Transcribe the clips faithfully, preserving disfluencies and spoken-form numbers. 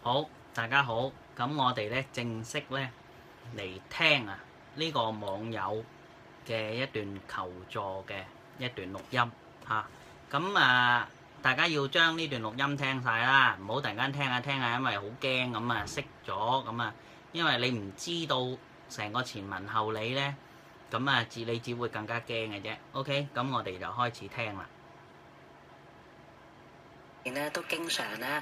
好，大家好，咁我哋咧正式咧嚟聽啊呢個網友嘅一段求助嘅一段錄音嚇。咁啊，大家要將呢段錄音聽晒啦，唔好突然間聽下聽下，因為好驚咁啊，熄咗咁啊，因為你唔知道成個前文後理咧，咁啊，只你只會更加驚嘅啫。OK，咁我哋就開始聽啦。 咧都經常咧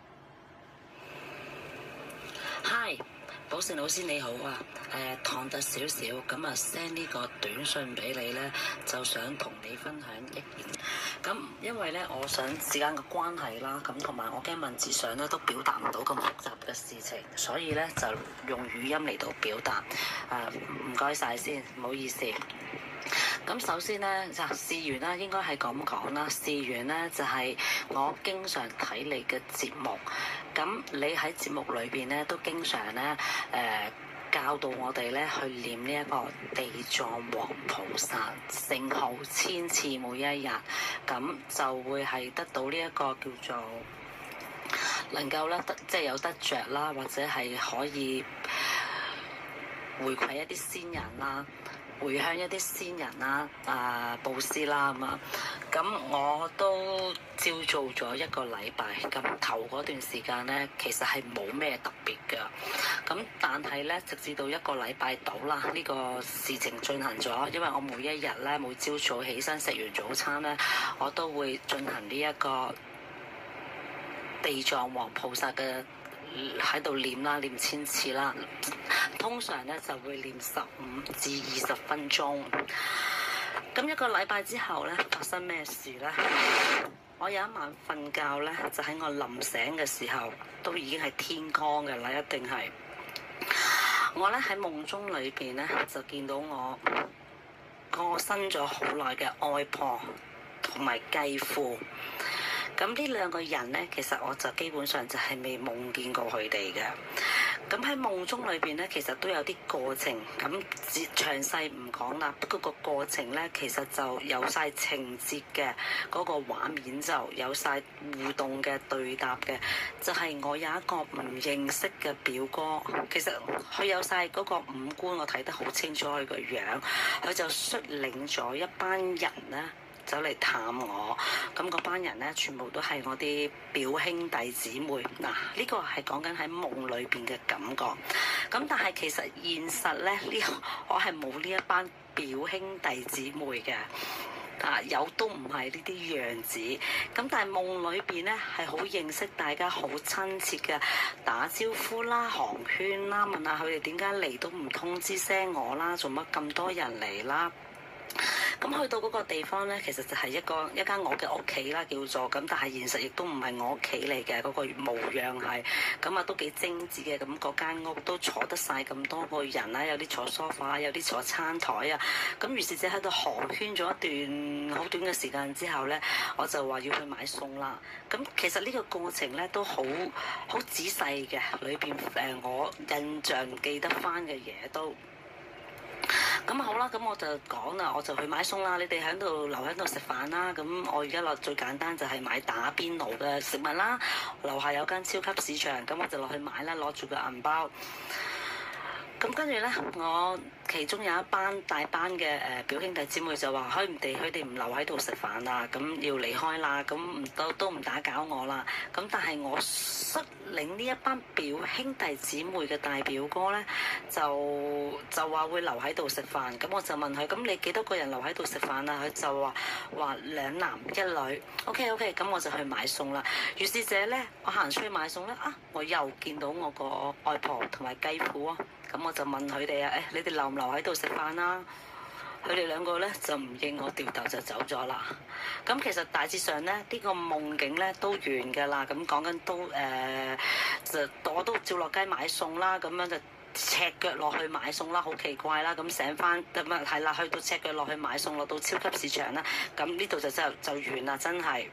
，Hi，寶善老師你好啊，誒唐突少少，咁啊 send 呢個短信俾你咧，就想同你分享一件，咁因為咧我想時間嘅關係啦，咁同埋我驚文字上咧都表達唔到咁複雜嘅事情，所以咧就用語音嚟到表達，誒唔該晒先，唔好意思。咁首先咧就事緣啦，應該係咁講啦。事緣咧就係我經常睇你嘅節目，咁你喺節目裏邊咧都經常咧誒、呃、教導我哋咧去念呢一個地藏王菩薩聖號千次每一日，咁就會係得到呢一個叫做能夠咧得即係有得着啦，或者係可以回饋一啲先人啦。回向一啲先人啦，啊布施啦咁啊，咁我都照做咗一個禮拜，咁頭嗰段時間咧，其實係冇咩特別㗎，咁但係咧，直至到一個禮拜到啦，呢個事情進行咗，因為我每一日咧，每朝早起身食完早餐咧，我都會進行呢一個地藏王菩薩嘅喺度念啦，念千次啦。通常咧就會念十五至二十分鐘。咁一個禮拜之後咧，發生咩事咧？我有一晚瞓覺咧，就喺我臨醒嘅時候，都已經係天光嘅啦，一定係。我咧喺夢中裏邊咧，就見到我過身咗好耐嘅外婆同埋繼父。咁呢兩個人咧，其實我就基本上就係未夢見過佢哋嘅。咁喺夢中裏邊咧，其實都有啲過程，咁詳細唔講啦。不過個過程咧，其實就有晒情節嘅，嗰個畫面就有晒互動嘅對答嘅。就係我有一個唔認識嘅表哥，其實佢有晒嗰個五官，我睇得好清楚佢個樣，佢就率領咗一班人咧，走嚟探我，咁嗰班人咧全部都係我啲表兄弟姊妹。嗱，呢個係講緊喺夢裏邊嘅感覺。咁但係其實現實咧，呢我係冇呢一班表兄弟姊妹嘅，啊有都唔係呢啲樣子。咁但係夢裏邊咧係好認識大家，好親切嘅打招呼啦、寒暄啦，問下佢哋點解嚟都唔通知聲我啦，做乜咁多人嚟啦？咁去到嗰個地方咧，其實就係一個一間我嘅屋企啦，叫做咁，但係現實亦都唔係我屋企嚟嘅，嗰個模樣係咁啊，都幾精緻嘅。咁嗰間屋都坐得晒咁多個人啦，有啲坐梳化，有啲坐餐台啊。咁於是者喺度寒暄咗一段好短嘅時間之後咧，我就話要去買餸啦。咁其實呢個過程咧都好好仔細嘅，裏邊誒我印象記得翻嘅嘢都。咁好啦，咁我就講啦，我就去買餸啦，你哋喺度留喺度食飯啦。咁我而家落最簡單就係買打邊爐嘅食物啦。樓下有間超級市場，咁我就落去買啦，攞住個銀包。咁跟住咧，我其中有一班大班嘅誒表兄弟姊妹就話：佢唔哋佢哋唔留喺度食飯啦，咁要離開啦，咁唔都都唔打攪我啦。咁但係我率領呢一班表兄弟姊妹嘅大表哥咧，就就話會留喺度食飯。咁我就問佢：咁你幾多個人留喺度食飯啊？佢就話話兩男一女。OK OK，咁我就去買餸啦。於是者咧，我行出去買餸咧，啊，我又見到我個外婆同埋繼父啊。咁我就問佢哋啊，誒，你哋留唔留喺度食飯啦？佢哋兩個咧就唔應我，掉頭就走咗啦。咁其實大致上咧，呢個夢境咧都完㗎啦。咁講緊都誒，就我都照落街買餸啦，咁樣就赤腳落去買餸啦，好奇怪啦。咁醒翻咁啊，係啦，去到赤腳落去買餸，落到超級市場啦。咁呢度就就就完啦，真係。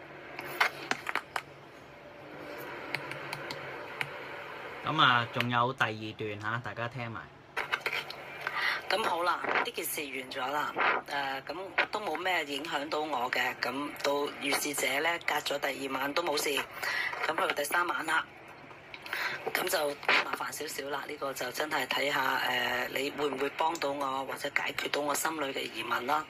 咁啊，仲有第二段嚇，大家聽埋。 咁好啦，呢件事完咗啦，誒、呃、咁都冇咩影響到我嘅，咁到如是者咧隔咗第二晚都冇事，咁去到第三晚啦。 咁就麻煩少少啦。呢、這個就真係睇下誒，你會唔會幫到我，或者解決到我心裏嘅疑問啦。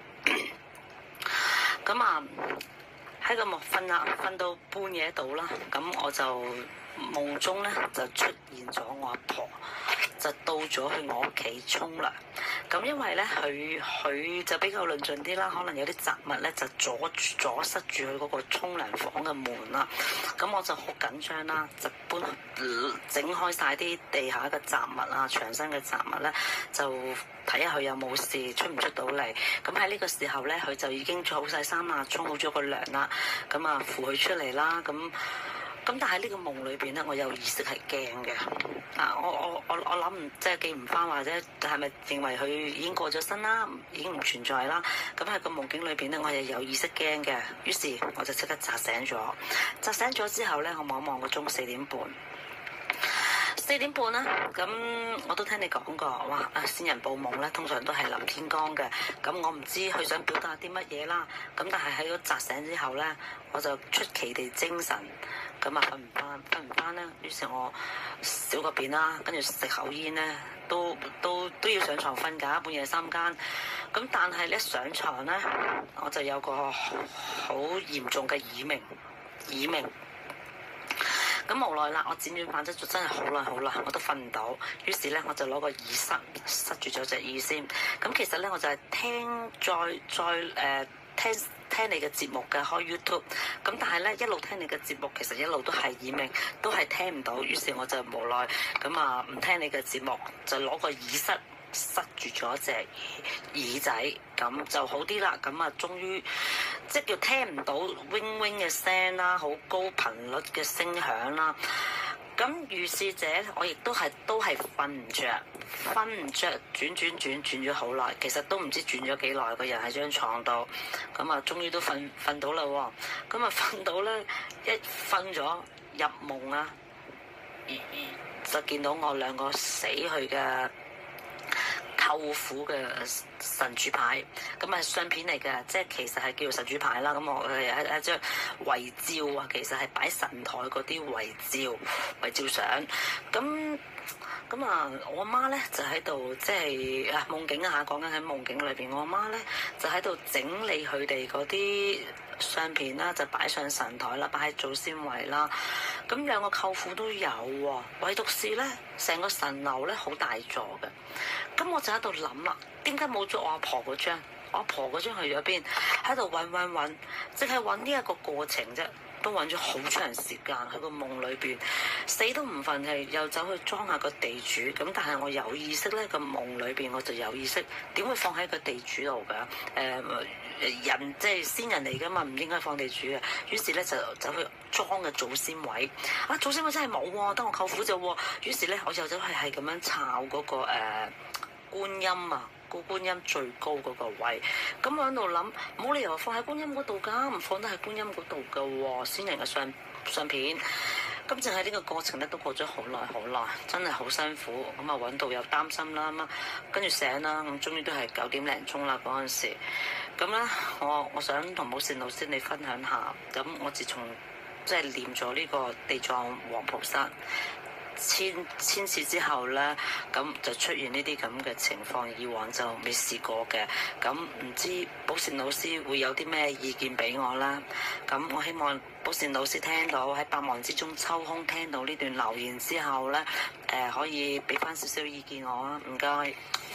咁啊，喺個木瞓啦，瞓到半夜度啦，咁我就夢中咧就出現咗我阿婆，就到咗去我屋企沖涼。咁因為咧佢佢就比較論盡啲啦，可能有啲雜物咧就阻阻塞住佢嗰個沖涼房嘅門啦。咁我就好緊張啦，就搬整開晒啲地下嘅雜物啊、牆身嘅雜物咧，就睇下佢有冇事出唔出到嚟。咁喺呢個時候咧，佢就已經做好晒衫啊，沖好咗個涼啦。咁啊扶佢出嚟啦，咁。咁但係呢個夢裏邊咧，我有意識係驚嘅。啊，我我我我諗唔即係記唔翻，或者係咪認為佢已經過咗身啦，已經唔存在啦。咁喺個夢境裏邊咧，我又有意識驚嘅。於是我就即刻扎醒咗。扎醒咗之後咧，我望一望個鐘，四點半。四點半啦，咁我都聽你講過，哇！啊，先人報夢咧，通常都係臨天光嘅。咁我唔知佢想表達啲乜嘢啦。咁但係喺個扎醒之後咧，我就出奇地精神。咁啊，瞓唔翻，瞓唔翻咧。於是我小個便啦，跟住食口煙咧，都都都要上床瞓㗎，半夜三更。咁但係一上床咧，我就有個好嚴重嘅耳鳴，耳鳴。咁無奈啦，我輾轉反側咗真係好耐好耐，我都瞓唔到。於是咧，我就攞個耳塞塞住咗隻耳先。咁其實咧，我就係聽再再誒、呃、聽聽你嘅節目嘅，開 YouTube。咁但係咧，一路聽你嘅節目，其實一路都係耳鳴，都係聽唔到。於是我就無奈咁啊，唔聽你嘅節目，就攞個耳塞塞住咗隻耳仔，咁就好啲啦。咁啊，終於即係叫聽唔到 wing wing 嘅聲啦，好高頻率嘅聲響啦。咁如是者，我亦都係都係瞓唔着，瞓唔着，轉轉轉轉咗好耐，其實都唔知轉咗幾耐，個人喺張床度。咁啊，終於都瞓瞓到啦喎。咁啊，瞓到咧，一瞓咗入夢啊，就見到我兩個死去嘅舅父嘅神主牌，咁啊相片嚟嘅，即係其實係叫做神主牌啦。咁我係一一張遺照啊，其實係擺神台嗰啲遺照、遺照相。咁咁啊，我阿媽咧就喺度，即係啊夢境啊嚇，講緊喺夢境裏邊，我阿媽咧就喺度整理佢哋嗰啲相片啦，就擺上神台啦，擺喺祖先位啦。咁兩個舅父都有喎，唯獨是咧，成個神樓咧好大座嘅。咁我就喺度諗啦，點解冇咗我阿婆嗰張？我阿婆嗰張去咗邊？喺度揾揾揾，淨係揾呢一個過程啫，都揾咗好長時間喺個夢裏邊，死都唔忿氣，又走去裝下個地主。咁但係我有意識咧，個夢裏邊我就有意識，點會放喺個地主度㗎？誒、呃、人即係先人嚟㗎嘛，唔應該放地主嘅。於是咧就走去裝嘅祖先位。啊，祖先位真係冇喎，得我舅父就喎。於是咧我就走去係咁樣抄嗰、嗰個誒。呃觀音啊，個觀音最高嗰個位，咁我喺度諗，冇理由放喺觀音嗰度㗎，唔放得喺觀音嗰度㗎喎，先人嘅相相片。咁淨係呢個過程咧，都過咗好耐好耐，真係好辛苦。咁啊揾到又擔心啦，咁啊跟住醒啦，咁終於都係九點零鐘啦嗰陣時。咁咧，我我想同寶善老師你分享下，咁我自從即係念咗呢個地藏王菩薩千千次之後咧，咁就出現呢啲咁嘅情況，以往就未試過嘅。咁唔知寶善老師會有啲咩意見俾我啦？咁我希望寶善老師聽到喺百忙之中抽空聽到呢段留言之後咧，誒、呃、可以俾翻少少意見我啊，唔該。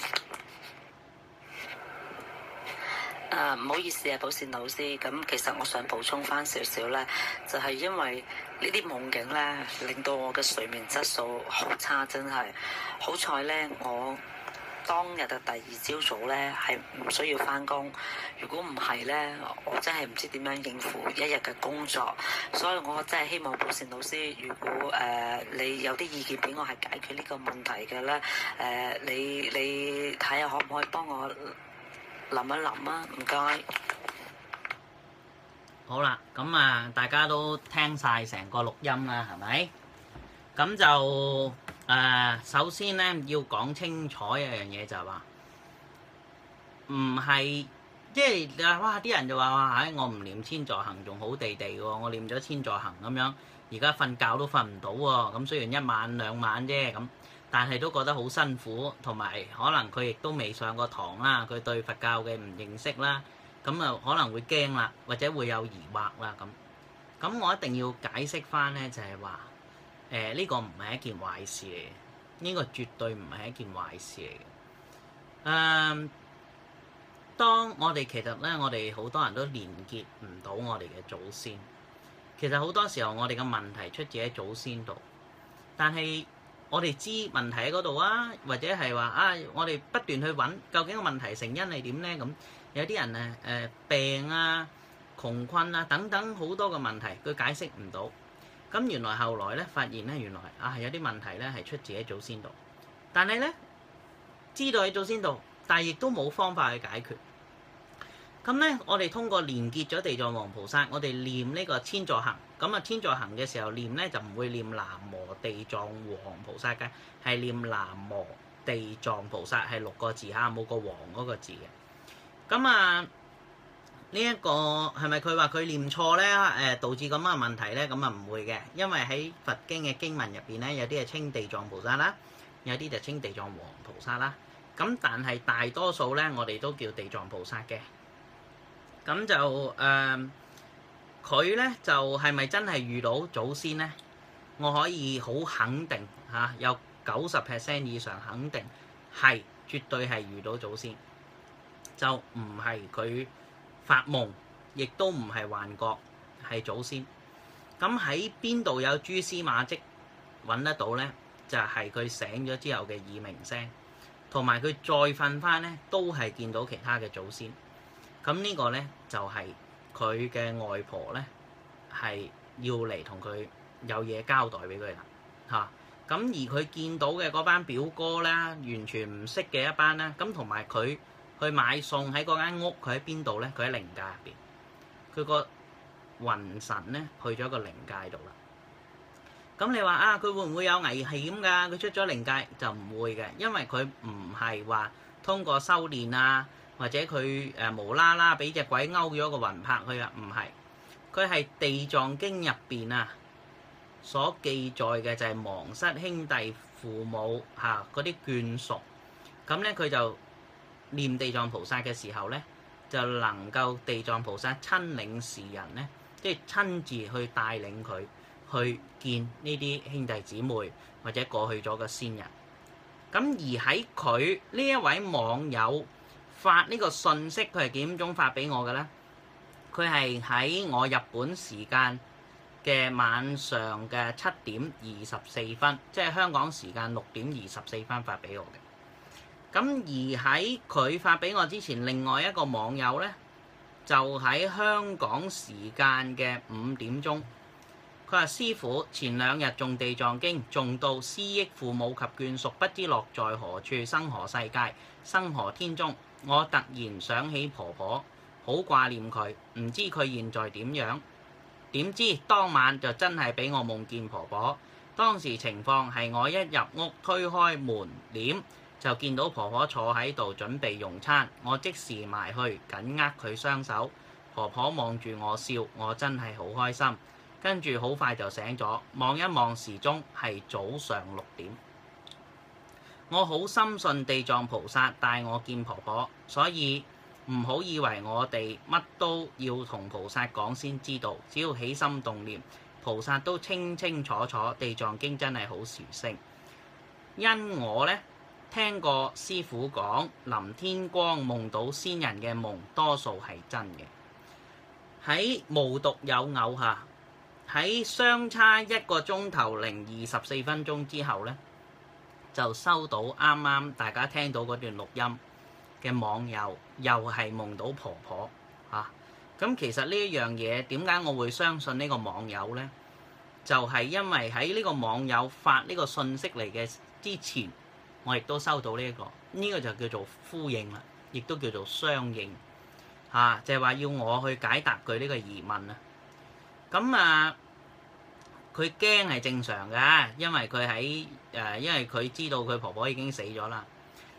誒唔、uh, 好意思啊，寶善老師。咁其實我想補充翻少少咧，就係、是、因為呢啲夢境咧，令到我嘅睡眠質素好差，真係好彩咧。我當日嘅第二朝早咧係唔需要翻工，如果唔係咧，我真係唔知點樣應付一日嘅工作。所以我真係希望寶善老師，如果誒、呃、你有啲意見俾我係解決呢個問題嘅咧，誒、呃、你你睇下可唔可以幫我諗一諗啊，唔該。 好啦，咁啊，大家都聽晒成個錄音啦，係咪？咁就誒、呃，首先咧要講清楚一樣嘢就係話，唔係即係哇！啲人就話哇，唉，我唔念千座行仲好地地喎，我念咗千座行咁樣，而家瞓覺都瞓唔到喎。咁雖然一晚兩晚啫咁，但係都覺得好辛苦，同埋可能佢亦都未上過堂啦，佢對佛教嘅唔認識啦，咁啊可能會驚啦，或者會有疑惑啦咁。咁我一定要解釋翻咧，就係話誒呢個唔係一件壞事嚟嘅，呢個絕對唔係一件壞事嚟嘅。誒、呃。當我哋其實咧，我哋好多人都連結唔到我哋嘅祖先。其實好多時候我哋嘅問題出自喺祖先度，但係我哋知問題喺嗰度啊，或者係話啊，我哋不斷去揾究竟個問題成因係點咧？咁有啲人誒誒、呃、病啊、窮困啊等等好多嘅問題，佢解釋唔到。咁原來後來咧發現咧，原來啊有啲問題咧係出自喺祖先度，但係咧知道喺祖先度。但係亦都冇方法去解決。咁咧，我哋通過連結咗地藏王菩薩，我哋念呢個千座行。咁啊，千座行嘅時候念咧，就唔會念南無地藏王菩薩嘅，係念南無地藏菩薩，係六個字嚇，冇個王嗰個字嘅。咁啊，呢、這、一個係咪佢話佢念錯咧？誒，導致咁嘅問題咧？咁啊唔會嘅，因為喺佛經嘅經文入邊咧，有啲係稱地藏菩薩啦，有啲就稱地藏王菩薩啦。咁但係大多數咧，我哋都叫地藏菩薩嘅。咁就誒，佢咧就係咪真係遇到祖先咧？我可以好肯定嚇，有九十 percent 以上肯定係絕對係遇到祖先，就唔係佢發夢，亦都唔係幻覺，係祖先。咁喺邊度有蛛絲馬跡揾得到咧？就係佢醒咗之後嘅耳鳴聲。同埋佢再瞓翻咧，都係見到其他嘅祖先。咁呢個咧就係佢嘅外婆咧，係要嚟同佢有嘢交代俾佢啦嚇。咁而佢見到嘅嗰班表哥咧，完全唔識嘅一班啦。咁同埋佢去買餸喺嗰間屋，佢喺邊度咧？佢喺靈界入邊。佢個魂神咧去咗個靈界度啦。咁你話啊，佢會唔會有危險㗎？佢出咗靈界就唔會嘅，因為佢唔係話通過修練啊，或者佢誒無啦啦俾隻鬼勾咗個魂魄去啊，唔係。佢係地藏經入邊啊所記載嘅就係亡失兄弟父母嚇嗰啲眷屬。咁咧佢就念地藏菩薩嘅時候咧，就能夠地藏菩薩親領事人咧，即係親自去帶領佢。去見呢啲兄弟姊妹或者過去咗嘅先人，咁而喺佢呢一位網友發呢個信息，佢係幾點鐘發俾我嘅咧？佢係喺我日本時間嘅晚上嘅七點二十四分，即係香港時間六點二十四分發俾我嘅。咁而喺佢發俾我之前，另外一個網友咧就喺香港時間嘅五點鐘。佢話：師父前兩日誦地藏經，誦到思憶父母及眷屬，不知落在何處，生何世界，生何天中。我突然想起婆婆，好掛念佢，唔知佢現在點樣。點知當晚就真係俾我夢見婆婆。當時情況係我一入屋推開門簾，就見到婆婆坐喺度準備用餐，我即時埋去緊握佢雙手。婆婆望住我笑，我真係好開心。跟住好快就醒咗，望一望時鐘係早上六點。我好深信地藏菩薩帶我見婆婆，所以唔好以為我哋乜都要同菩薩講先知道，只要起心動念，菩薩都清清楚楚。地藏經真係好殊勝，因我呢聽過師父講，臨天光夢到先人嘅夢，多數係真嘅。喺無獨有偶下。喺相差一個鐘頭零二十四分鐘之後呢，就收到啱啱大家聽到嗰段錄音嘅網友，又係夢到婆婆嚇。咁、啊、其實呢一樣嘢點解我會相信呢個網友呢？就係、是、因為喺呢個網友發呢個信息嚟嘅之前，我亦都收到呢、這、一個，呢、這個就叫做呼應啦，亦都叫做相應嚇、啊，就係、是、話要我去解答佢呢個疑問啊。咁啊，佢驚係正常嘅，因為佢喺誒，因為佢知道佢婆婆已經死咗啦。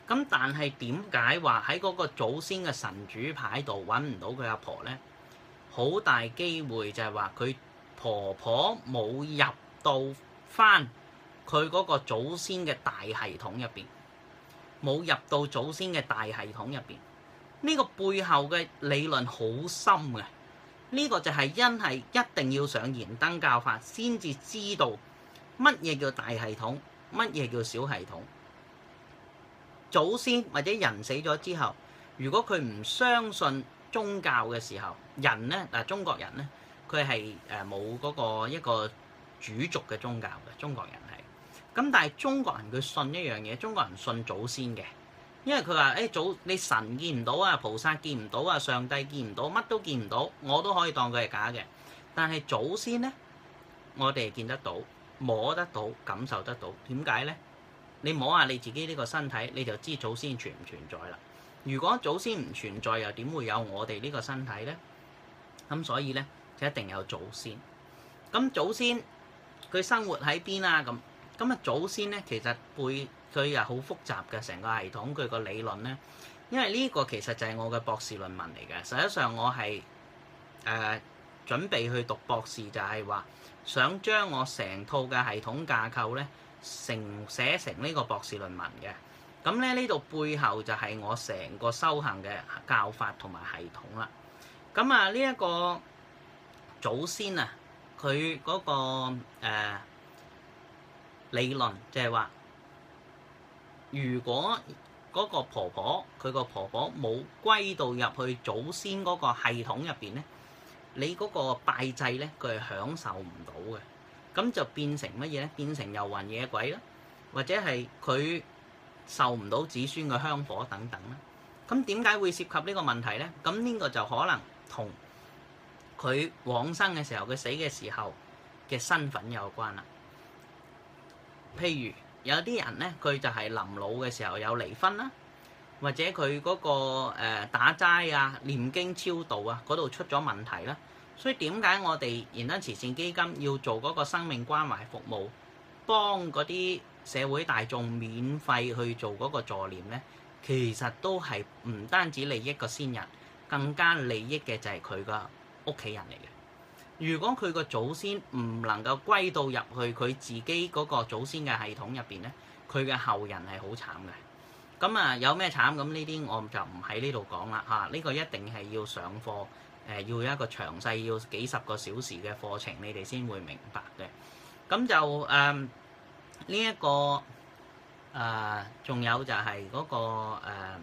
咁但係點解話喺嗰個祖先嘅神主牌度揾唔到佢阿婆咧？好大機會就係話佢婆婆冇入到翻佢嗰個祖先嘅大系統入邊，冇入到祖先嘅大系統入邊。呢個背後嘅理論好深嘅，呢個就係因係一定要上燃燈教法先至知道乜嘢叫大系統，乜嘢叫小系統。祖先或者人死咗之後，如果佢唔相信宗教嘅時候，人咧嗱，中國人咧佢係誒冇嗰個一個主軸嘅宗教嘅，中國人係。咁但係中國人佢信一樣嘢，中國人信祖先嘅，因為佢話誒祖你神見唔到啊，菩薩見唔到啊，上帝見唔到，乜都見唔到，我都可以當佢係假嘅。但係祖先咧，我哋見得到、摸得到、感受得到。點解咧？你摸下你自己呢個身體，你就知祖先存唔存在啦。如果祖先唔存在，又點會有我哋呢個身體咧？咁所以咧就一定有祖先。咁祖先佢生活喺邊啊？咁咁啊祖先咧其實背佢又好複雜嘅成個系統，佢個理論咧，因為呢個其實就係我嘅博士論文嚟嘅。實際上我係誒、呃、準備去讀博士，就係話想將我成套嘅系統架構咧成寫成呢個博士論文嘅。咁咧呢度背後就係我成個修行嘅教法同埋系統啦。咁啊呢一個祖先啊，佢嗰、嗰個誒、呃、理論就係話，如果嗰個婆婆佢個婆婆冇歸到入去祖先嗰個系統入邊咧，你嗰個拜祭咧佢係享受唔到嘅，咁就變成乜嘢咧？變成遊魂野鬼啦，或者係佢受唔到子孫嘅香火等等啦。咁點解會涉及呢個問題咧？咁呢個就可能同佢往生嘅時候，佢死嘅時候嘅身份有關啦。譬如有啲人咧，佢就係臨老嘅時候有離婚啦，或者佢嗰個誒打齋啊、念經超度啊嗰度出咗問題啦。所以點解我哋燃燈慈善基金要做嗰個生命關懷服務，幫嗰啲社會大眾免費去做嗰個助念咧？其實都係唔單止利益個先人，更加利益嘅就係佢個屋企人嚟嘅。如果佢個祖先唔能夠歸到入去佢自己嗰個祖先嘅系統入邊咧，佢嘅後人係好慘嘅。咁啊，有咩慘？咁呢啲我就唔喺呢度講啦嚇。呢、這個一定係要上課，誒、呃、要一個詳細要幾十個小時嘅課程，你哋先會明白嘅。咁就誒呢一個。誒，仲、呃、有就係嗰、那個、呃、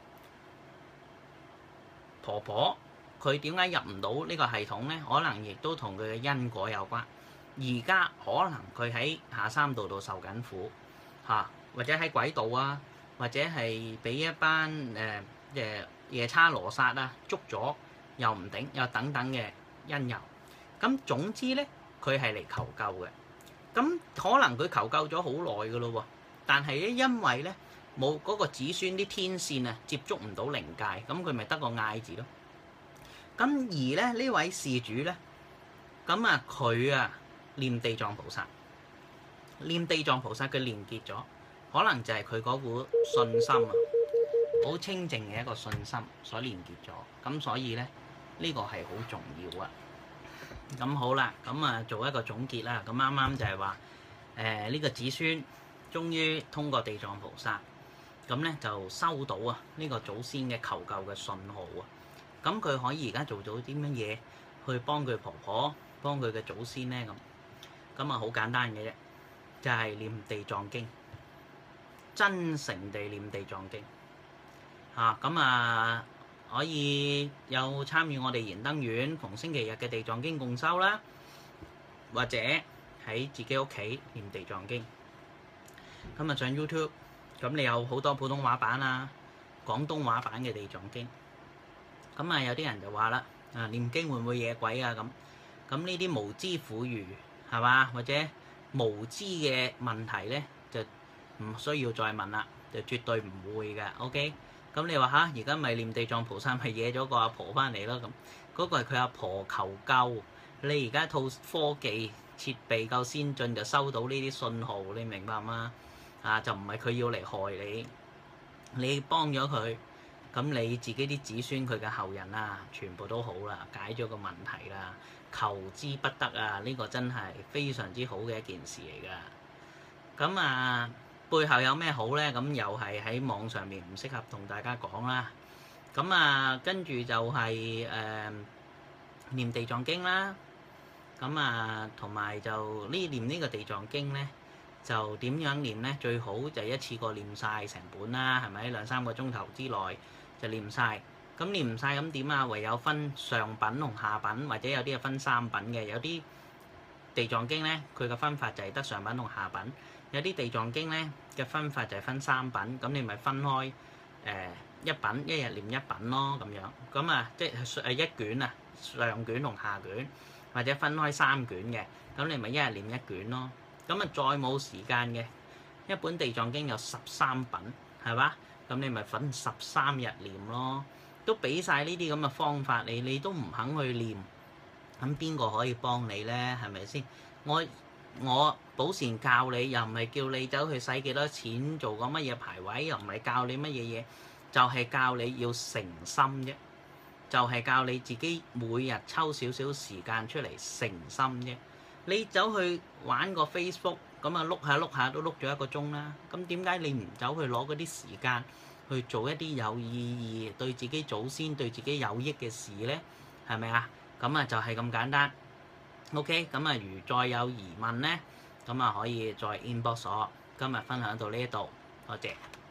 婆婆，佢點解入唔到呢個系統咧？可能亦都同佢嘅因果有關。而家可能佢喺下三道度受緊苦嚇、啊，或者喺鬼道啊，或者係俾一班誒誒夜叉羅剎啊捉咗，又唔頂，又等等嘅因由。咁總之咧，佢係嚟求救嘅。咁可能佢求救咗好耐㗎咯喎。但係咧，因為咧冇嗰個子孫啲天線啊，接觸唔到靈界，咁佢咪得個嗌字咯。咁而咧呢位事主咧，咁啊佢啊念地藏菩薩，念地藏菩薩佢連結咗，可能就係佢嗰股信心啊，好清淨嘅一個信心所連結咗。咁所以咧呢個係好重要啊。咁好啦，咁啊做一個總結啦。咁啱啱就係話誒呢個子孫。終於通過地藏菩薩，咁咧就收到啊呢個祖先嘅求救嘅信號啊。咁佢可以而家做到啲乜嘢去幫佢婆婆、幫佢嘅祖先咧？咁咁啊好簡單嘅啫，就係念地藏經，真誠地念地藏經嚇。咁啊可以有參與我哋燃燈院逢星期日嘅地藏經共修啦，或者喺自己屋企念地藏經。今日上 YouTube，咁你有好多普通話版啊、廣東話版嘅地藏經。咁啊，有啲人就話啦，啊念經會唔會惹鬼啊？咁咁呢啲無知婦孺係嘛，或者無知嘅問題咧，就唔需要再問啦，就絕對唔會嘅。OK，咁你話吓，而家咪念地藏菩薩咪惹咗個阿婆翻嚟咯？咁嗰個係佢阿婆求救，你而家套科技設備夠先進，就收到呢啲信號，你明白嗎？啊，就唔係佢要嚟害你。 你幫咗佢，咁你自己啲子孫佢嘅後人啊，全部都好啦，解咗個問題啦，求之不得啊！呢個真係非常之好嘅一件事嚟㗎。咁啊，背後有咩好呢？咁又係喺網上面唔適合同大家講啦。咁啊，跟住就係誒念地藏經啦。咁啊，同埋就呢念呢個地藏經呢，就點樣念呢？最好就一次過念晒成本啦，係咪？兩三個鐘頭之內就念晒。咁念唔晒咁點啊？唯有分上品同下品，或者有啲係分三品嘅。有啲地藏經呢，佢嘅分法就係得上品同下品。有啲地藏經呢嘅分法就係分三品，咁你咪分開誒、呃、一品，一日念一品咯，咁樣。咁啊，即係誒一卷啊，上卷同下卷，或者分開三卷嘅，咁你咪一日念一卷咯。咁啊，再冇時間嘅，一本地藏經有十三品，係嘛？咁你咪分十三日念咯。都俾晒呢啲咁嘅方法你，你都唔肯去念，咁邊個可以幫你呢？係咪先？我我寶善教你，又唔係叫你走去使幾多錢做個乜嘢牌位，又唔係教你乜嘢嘢，就係教你要誠心啫，就係教你自己每日抽少少時間出嚟誠心啫。你走去玩個 Facebook，咁啊碌下碌下都碌咗一個鐘啦。咁點解你唔走去攞嗰啲時間去做一啲有意義、對自己祖先、對自己有益嘅事呢？係咪啊？咁啊就係咁簡單。OK，咁啊如再有疑問呢，咁啊可以再 inbox 我。今日分享到呢度，多謝。